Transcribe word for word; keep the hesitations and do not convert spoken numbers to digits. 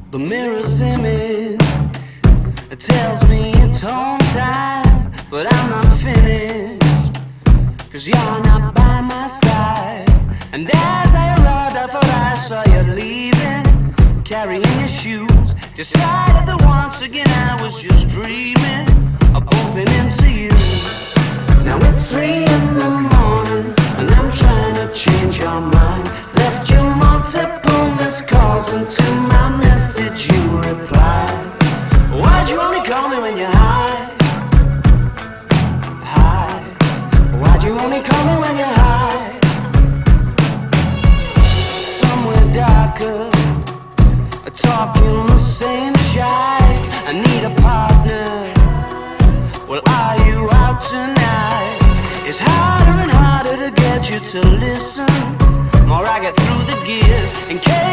The mirror's image, it tells me it's home time, but I'm not finished, cause you're not by my side. And as I arrived, I thought I saw you leaving, carrying your shoes. Decided that once again I was just dreaming of bumping into you. Now it's three in the morning, and I'm trying to change your mind. Left you multiple missed calls, and to my message you replied. Why'd you only call me when you're high? High. Why'd you only call me when you're high? Somewhere darker, talking the same shite. I need a partner. Well, are you out tonight? It's harder and harder to get you to listen. More I get through the gears in case